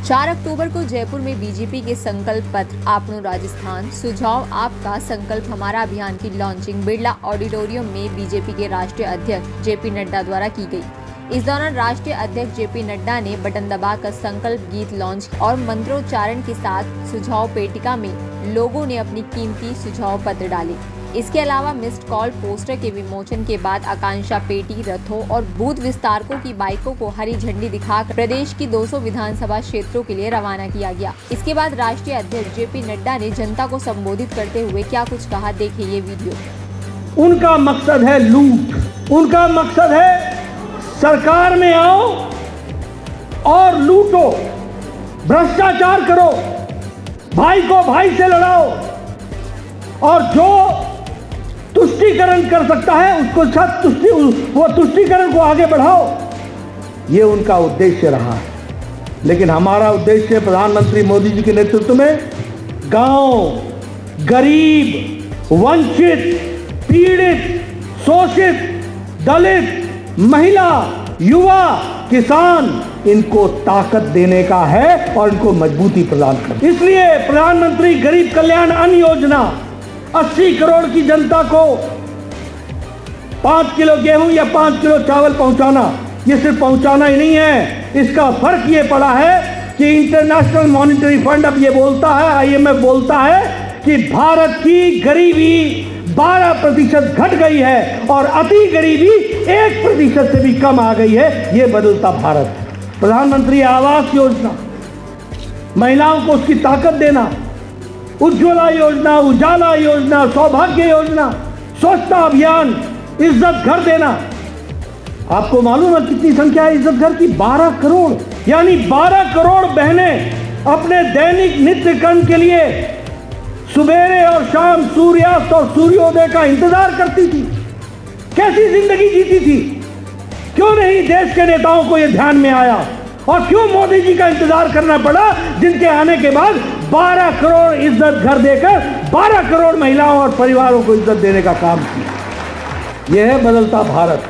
4 अक्टूबर को जयपुर में बीजेपी के संकल्प पत्र आपनो राजस्थान सुझाव आपका संकल्प हमारा अभियान की लॉन्चिंग बिरला ऑडिटोरियम में बीजेपी के राष्ट्रीय अध्यक्ष जेपी नड्डा द्वारा की गई। इस दौरान राष्ट्रीय अध्यक्ष जेपी नड्डा ने बटन दबाकर संकल्प गीत लॉन्च और मंत्रोच्चारण के साथ सुझाव पेटिका में लोगों ने अपनी कीमती सुझाव पत्र डाले। इसके अलावा मिस्ड कॉल पोस्टर के विमोचन के बाद आकांक्षा पेटी रथों और बूथ विस्तारकों की बाइकों को हरी झंडी दिखाकर प्रदेश की 200 विधानसभा क्षेत्रों के लिए रवाना किया गया। इसके बाद राष्ट्रीय अध्यक्ष जेपी नड्डा ने जनता को संबोधित करते हुए क्या कुछ कहा, देखिए ये वीडियो। उनका मकसद है लूट, उनका मकसद है सरकार में आओ और लूटो, भ्रष्टाचार करो, भाई को भाई से लड़ाओ और जो तुष्टीकरण कर सकता है उसको साथ वो तुष्टीकरण को आगे बढ़ाओ। ये उनका उद्देश्य रहा है। लेकिन हमारा उद्देश्य प्रधानमंत्री मोदी जी के नेतृत्व में गांव, गरीब, वंचित, पीड़ित, शोषित, दलित, महिला, युवा, किसान, इनको ताकत देने का है और इनको मजबूती प्रदान करना। इसलिए प्रधानमंत्री गरीब कल्याण अन्न योजना 80 करोड़ की जनता को 5 किलो गेहूं या 5 किलो चावल पहुंचाना, ये सिर्फ पहुंचाना ही नहीं है, इसका फर्क ये पड़ा है कि इंटरनेशनल मॉनिटरी फंड अब ये बोलता है, IMF बोलता है कि भारत की गरीबी 12% घट गई है और अति गरीबी 1% से भी कम आ गई है। ये बदलता भारत है। प्रधानमंत्री आवास योजना, महिलाओं को उसकी ताकत देना, उज्ज्वला योजना, उजाला योजना, सौभाग्य योजना, स्वच्छता अभियान, इज्जत घर देना। आपको मालूम है कितनी संख्या है इज्जत घर की? 12 करोड़, यानी 12 करोड़ बहनें अपने दैनिक नित्य कर्म के लिए सुबेरे और शाम सूर्यास्त और सूर्योदय का इंतजार करती थी। कैसी जिंदगी जीती थी? क्यों नहीं देश के नेताओं को यह ध्यान में आया और क्यों मोदी जी का इंतजार करना पड़ा, जिनके आने के बाद 12 करोड़ इज्जत घर देकर 12 करोड़ महिलाओं और परिवारों को इज्जत देने का काम किया। यह है बदलता भारत।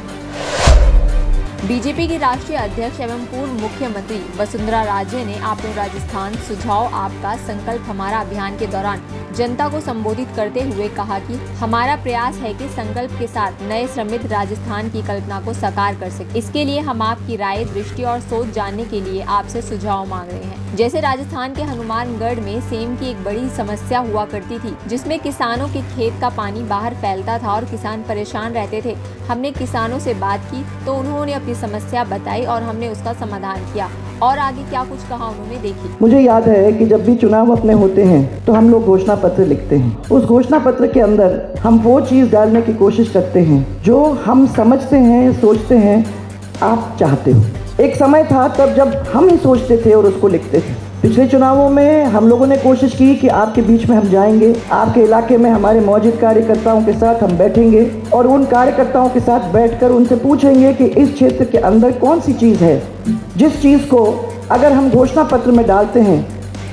बीजेपी की राष्ट्रीय अध्यक्ष एवं पूर्व मुख्यमंत्री वसुंधरा राजे ने आपनो राजस्थान सुझाव आपका संकल्प हमारा अभियान के दौरान जनता को संबोधित करते हुए कहा कि हमारा प्रयास है कि संकल्प के साथ नए समृद्ध राजस्थान की कल्पना को साकार कर सके। इसके लिए हम आपकी राय, दृष्टि और सोच जानने के लिए आपसे सुझाव मांग रहे हैं। जैसे राजस्थान के हनुमानगढ़ में सेम की एक बड़ी समस्या हुआ करती थी, जिसमें किसानों के खेत का पानी बाहर फैलता था और किसान परेशान रहते थे। हमने किसानों से बात की तो उन्होंने अपनी समस्या बताई और हमने उसका समाधान किया। और आगे क्या कुछ कहा उन्होंने, देखिए। मुझे याद है कि जब भी चुनाव अपने होते हैं तो हम लोग घोषणा पत्र लिखते हैं। उस घोषणा पत्र के अंदर हम वो चीज़ डालने की कोशिश करते हैं जो हम समझते हैं, सोचते हैं, आप चाहते हो। एक समय था तब जब हम ही सोचते थे और उसको लिखते थे। पिछले चुनावों में हम लोगों ने कोशिश की कि आपके बीच में हम जाएंगे, आपके इलाके में हमारे मौजूद कार्यकर्ताओं के साथ हम बैठेंगे और उन कार्यकर्ताओं के साथ बैठकर उनसे पूछेंगे कि इस क्षेत्र के अंदर कौन सी चीज़ है जिस चीज़ को अगर हम घोषणा पत्र में डालते हैं,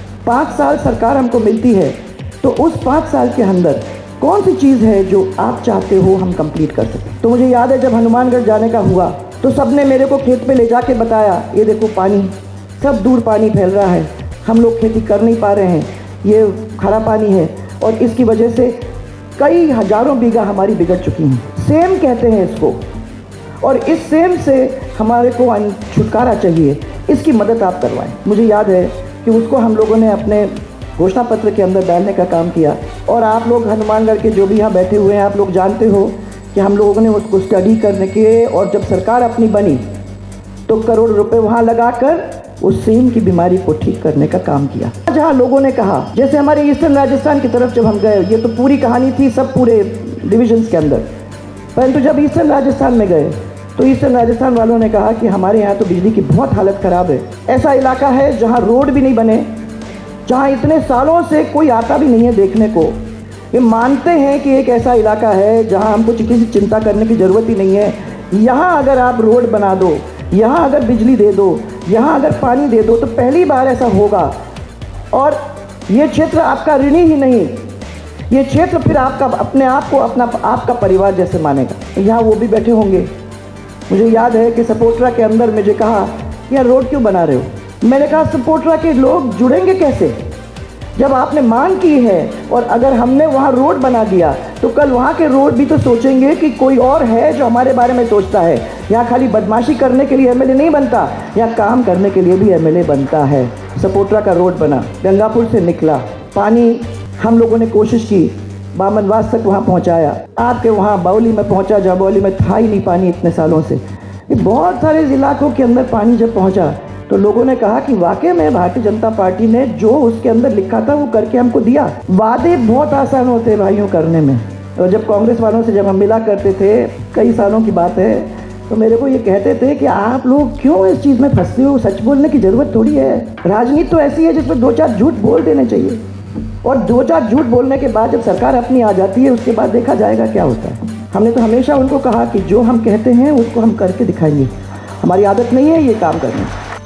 5 साल सरकार हमको मिलती है, तो उस 5 साल के अंदर कौन सी चीज़ है जो आप चाहते हो हम कंप्लीट कर सकें। तो मुझे याद है जब हनुमानगढ़ जाने का हुआ तो सबने मेरे को खेत पे ले जाके बताया, ये देखो पानी, सब दूर पानी फैल रहा है, हम लोग खेती कर नहीं पा रहे हैं, ये खरा पानी है और इसकी वजह से कई हजारों बीघा हमारी बिगड़ चुकी हैं। सेम कहते हैं इसको, और इस सेम से हमारे को छुटकारा चाहिए, इसकी मदद आप करवाएं। मुझे याद है कि उसको हम लोगों ने अपने घोषणा पत्र के अंदर डालने का काम किया और आप लोग हनुमानगढ़ के जो भी यहाँ बैठे हुए हैं, आप लोग जानते हो कि हम लोगों ने उसको स्टडी करने के और जब सरकार अपनी बनी तो करोड़ रुपए वहाँ लगाकर उस सेम की बीमारी को ठीक करने का काम किया। जहाँ लोगों ने कहा, जैसे हमारे ईस्टर्न राजस्थान की तरफ जब हम गए, ये तो पूरी कहानी थी सब पूरे डिविजन्स के अंदर, परंतु जब ईस्टर्न राजस्थान में गए तो ईस्टर्न राजस्थान वालों ने कहा कि हमारे यहाँ तो बिजली की बहुत हालत ख़राब है। ऐसा इलाका है जहाँ रोड भी नहीं बने, जहाँ इतने सालों से कोई आता भी नहीं है देखने को। ये मानते हैं कि एक ऐसा इलाका है जहाँ हमको किसी चिंता करने की ज़रूरत ही नहीं है। यहाँ अगर आप रोड बना दो, यहाँ अगर बिजली दे दो, यहाँ अगर पानी दे दो तो पहली बार ऐसा होगा और ये क्षेत्र आपका ऋणी ही नहीं, ये क्षेत्र फिर आपका अपने आप को अपना आपका परिवार जैसे मानेगा। यहाँ वो भी बैठे होंगे। मुझे याद है कि सपोटरा के अंदर मुझे कहा, यार रोड क्यों बना रहे हो? मैंने कहा सपोर्टरा के लोग जुड़ेंगे कैसे जब आपने मांग की है, और अगर हमने वहाँ रोड बना दिया तो कल वहाँ के रोड भी तो सोचेंगे कि कोई और है जो हमारे बारे में सोचता है। यहाँ खाली बदमाशी करने के लिए एमएलए नहीं बनता, यहाँ काम करने के लिए भी एमएलए बनता है। सपोर्टरा का रोड बना, गंगापुर से निकला, पानी हम लोगों ने कोशिश की बामनवास तक वहाँ पहुँचाया, आपके वहाँ बाउली में पहुँचा जहाँ बाउली में था ही नहीं पानी इतने सालों से। ये बहुत सारे इलाकों के अंदर पानी जब पहुँचा तो लोगों ने कहा कि वाकई में भारतीय जनता पार्टी ने जो उसके अंदर लिखा था वो करके हमको दिया। वादे बहुत आसान होते हैं भाइयों करने में, और जब कांग्रेस वालों से जब हम मिला करते थे, कई सालों की बात है, तो मेरे को ये कहते थे कि आप लोग क्यों इस चीज़ में फंसते हो, सच बोलने की ज़रूरत थोड़ी है। राजनीति तो ऐसी है जिसमें 2-4 झूठ बोल देने चाहिए, और 2-4 झूठ बोलने के बाद जब सरकार अपनी आ जाती है उसके बाद देखा जाएगा क्या होता है। हमने तो हमेशा उनको कहा कि जो हम कहते हैं उसको हम करके दिखाएंगे, हमारी आदत नहीं है ये काम करने।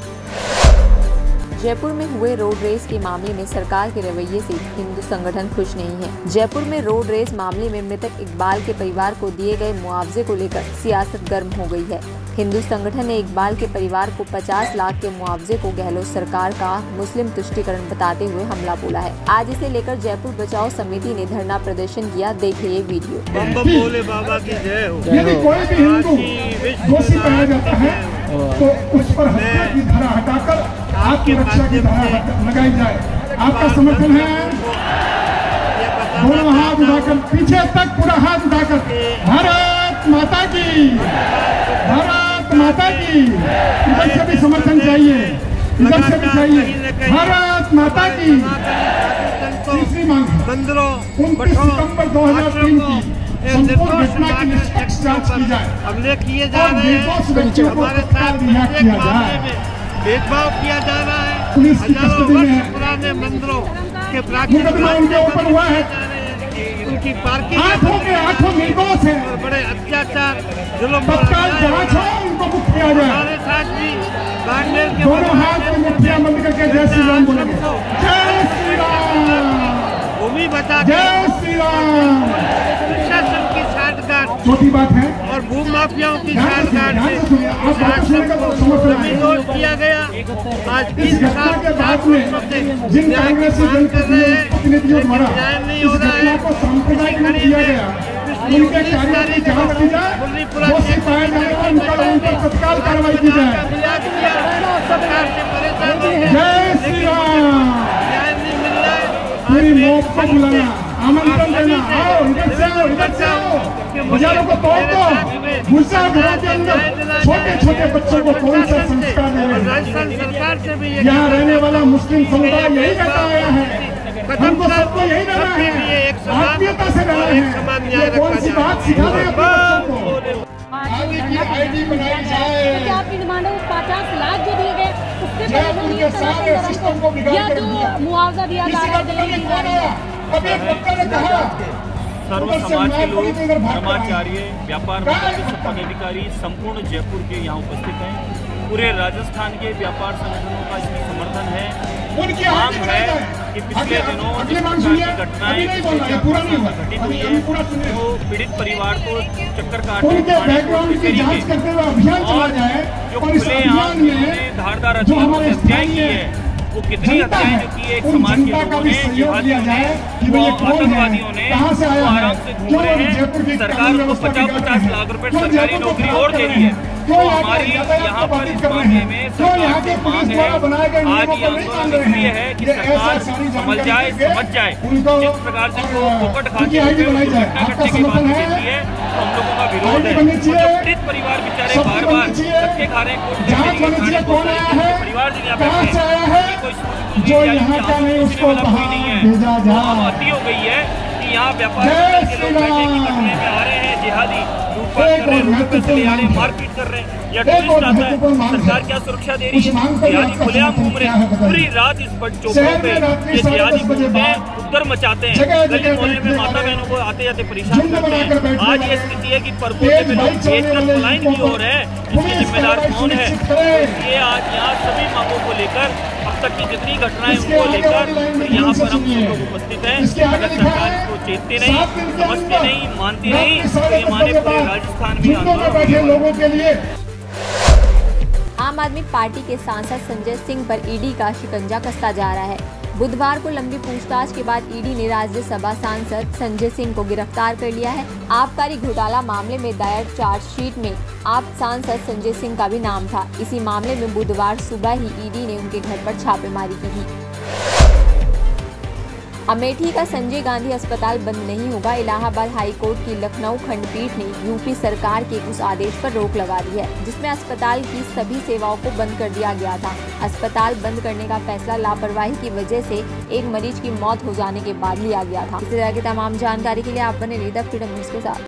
जयपुर में हुए रोड रेस के मामले में सरकार के रवैये से हिंदू संगठन खुश नहीं है। जयपुर में रोड रेस मामले में मृतक इकबाल के परिवार को दिए गए मुआवजे को लेकर सियासत गर्म हो गई है। हिंदू संगठन ने इकबाल के परिवार को 50 लाख के मुआवजे को गहलोत सरकार का मुस्लिम तुष्टीकरण बताते हुए हमला बोला है। आज इसे लेकर जयपुर बचाओ समिति ने धरना प्रदर्शन किया। देखिए ये वीडियो। बम बम बोले बाबा की जय हो। यदि कोई भी हिंदू दोषी पाया जाता है तो उस पर हत्या की धारा हटाकर आपकी रक्षा की धारा लगाई जाए। आपका समर्थन है? दोनों हाथ उठाकर, पीछे तक पूरा हाथ उठाकर, भारत माता की, भारत माता की। इधर से भी समर्थन चाहिए, इधर से भी चाहिए, भारत माता की। तीसरी मांग 29 सितंबर 2003 की संपूर्ण घटना की निष्पक्ष जांच की जाए। हमले किए जा रहे हैं, हमारे साथ भेदभाव किया जा रहा है। पुलिस की कस्टडी में पुराने मंदिरों के मुकदमा उनके ऊपर हुआ है। उनकी पार्किंग आंखों निर्दोष है, बड़े अत्याचार जुल्म तत्काल जांच हो, उनको मुक्त किया जाए। हमारे साथ भी बाड़मेर के दोनों हाथ में मुठ्ठियां बंद करके जय श्री राम बोलेंगे। जय श्री राम, भूमि बचा, जय श्री राम। प्रशासन की साठगांठ छोटी बात है, और भू माफियाओं की साठगांठ से जमींदोज किया गया। आज 20 साल के बाद में जिन कांग्रेसी जनप्रतिनिधियों द्वारा इस घटना को सांप्रदायिक रूप दिया गया, उनके कार्यों की जांच की जाए, दोषी पाए जाने उन पर तत्काल कार्रवाई की जाए। जय श्री राम। पूरी मौत को बुलाना, आमंत्रण देना, आओ इधर से आओ, इधर से आओ, बाजारों को तोड़ दो, घुसा घरों के अंदर, छोटे छोटे बच्चों को कौन सा संस्कार दे रहे हैं। यहाँ रहने वाला मुस्लिम समुदाय यही कहता आया है, हमको सबको यही रहना है, आत्मीयता से रहना है। ये कौन सी बात सिखा रहे हैं अपने बच्चों को? आगे की आईडी बनाई जाए। आपकी डिमांड है 50 लाख जो दिए गए उससे उनके सारे सिस्टम को बिगाड़ कर दिया, मुआवजा दिया जा रहा है। अब एक वक्ता ने कहा सर्व समाज के लोग, धर्माचार्य, व्यापार मंडल के पदाधिकारी संपूर्ण जयपुर के यहाँ उपस्थित हैं। पूरे राजस्थान के व्यापार संगठनों का इसमें समर्थन है। मांग है कि पिछले दिनों जिस प्रकार की घटनाएं घटित हुई है तो पीड़ित परिवार को चक्कर काटने और जो खुलेआम धारदार हथियारों से हत्याएं की है, वो कितनी हत्याएं जो की है एक समाज के लोगों ने, जिहादियों ने, वो आतंकवादियों ने, वो आराम से घूम रहे हैं। सरकार को 50-50 लाख रुपए सरकारी नौकरी और दे रही है। तो हमारी यहाँ पर इस मामले में सरकार से मांग है, आज ये आंदोलन इसलिए है कि सरकार समझ जाए, समझ जाए जिस प्रकार से वो फोकट खाते हुए घटना घटने के बाद देती है, तो हम लोगों का विरोध है। जो पीड़ित परिवार बेचारे बार बार धक्के खा रहे हैं, परिवार जो यहाँ पे कोई नहीं है। आती हो गई है कि यहाँ व्यापार के लोग पैसे की घटने में आ रहे हैं, जिहादी लूटपाट कर रहे हैं, पैसे ले आ रहे हैं, मारपीट कर रहे हैं, या टूरिस्ट आता है, सरकार क्या सुरक्षा दे रही है? जिहादी खुलेआम घूम रहे हैं पूरी रात इस चौकों पे, ये जिहादी घूमते हैं, उत्तर मचाते हैं, गली मोहल्ले में माता बहनों को आते जाते परेशान करते हैं। आज ये स्थिति है कि परकोटे में लोग बेचकर पलायन भी हो रहे हैं, इसके जिम्मेदार कौन है? ये आज यहाँ सभी मांगों को लेकर, अब तक की जितनी घटनाएं उनको लेकर यहाँ पर हम सब लोग उपस्थित हैं। अगर सरकार को चेतते नहीं, समझते नहीं, मानती नहीं, तो ये हमारे पूरे राजस्थान में आंदोलन। आम आदमी पार्टी के सांसद संजय सिंह पर ईडी का शिकंजा कसता जा रहा है। बुधवार को लंबी पूछताछ के बाद ईडी ने राज्यसभा सांसद संजय सिंह को गिरफ्तार कर लिया है। आबकारी घोटाला मामले में दायर चार्जशीट में आप सांसद संजय सिंह का भी नाम था। इसी मामले में बुधवार सुबह ही ईडी ने उनके घर पर छापेमारी की थी। अमेठी का संजय गांधी अस्पताल बंद नहीं होगा। इलाहाबाद हाई कोर्ट की लखनऊ खंडपीठ ने यूपी सरकार के उस आदेश पर रोक लगा दी है जिसमें अस्पताल की सभी सेवाओं को बंद कर दिया गया था। अस्पताल बंद करने का फैसला लापरवाही की वजह से एक मरीज की मौत हो जाने के बाद लिया गया था। इस तरह की तमाम जानकारी के लिए आप बने रहिए द फ्रीडम न्यूज़ के साथ।